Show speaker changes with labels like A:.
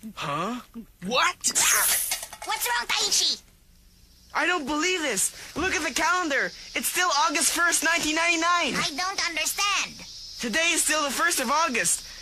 A: Huh? What?
B: What's wrong, Taichi?
A: I don't believe this. Look at the calendar. It's still August 1st, 1999.
B: I don't understand.
A: Today is still the 1st of August.